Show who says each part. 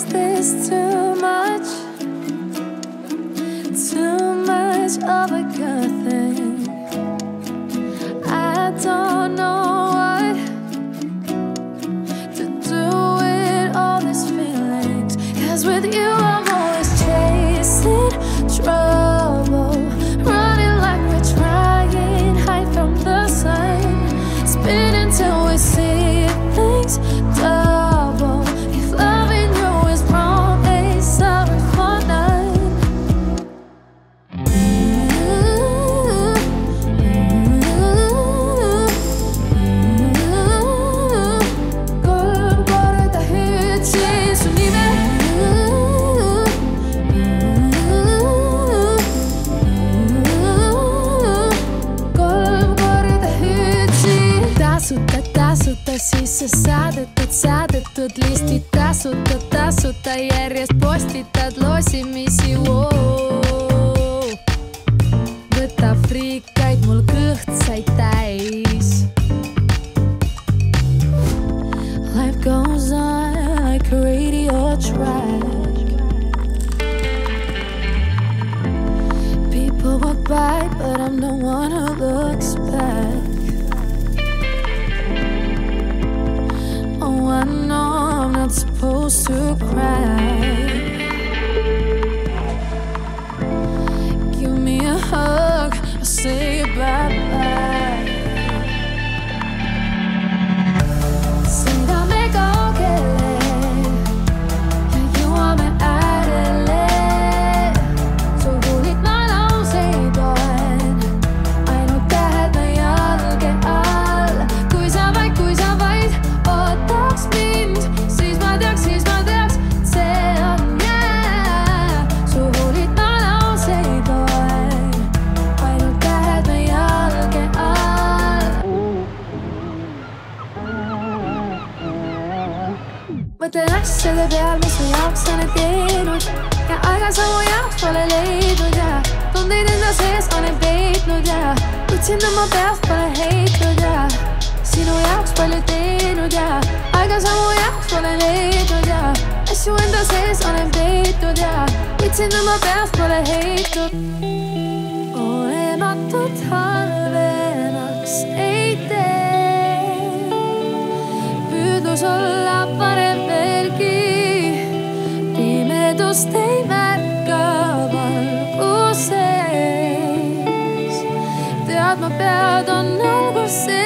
Speaker 1: this too much? Too much of a good thing. I don't know what to do with all these feelings. 'Cause with you I'm always chasing trouble, running like we're trying, hide from the sun, spinning till we see things double. If loving you is wrong, ain't sorry for none. 걸음걸이다 hit지 손님의 걸음걸이다 hit지 Tasuta sisse saadetud listid tasuta järjest postitad loosimisi, võta friikaid, mul kõht sai täis. Life goes on like a radio track. People walk by, but I'm the one who looks back. Oh, I know I'm not supposed to cry. Give me a hug, I'll say bye-bye. Seda me kaugele ja jõuame äärele. Su huulid ma lauseid loen, ainult tähed me jalge all. Kui sa vaid ootaks mind, siis ma teaks, see on jää. Su huulid ma lauseid loen, ainult tähed me jalge all. Mõtlen asjade peal, mis mu jaoks on need teinud ja aega sa mu jaoks pole leidnud ja tundeid enda sees olen peitnud ja kuid sinna ma peast pole heitnud ja sinu jaoks palju teinud ja aega sa mu jaoks pole leidnud ja asju enda sees olen peitnud ja kuid sinna ma peast pole heitnud. Olematut halvemaks ei tee, püüdlus olla parem veelgi, pimedust ei märka valguses, teadma pead on alguses.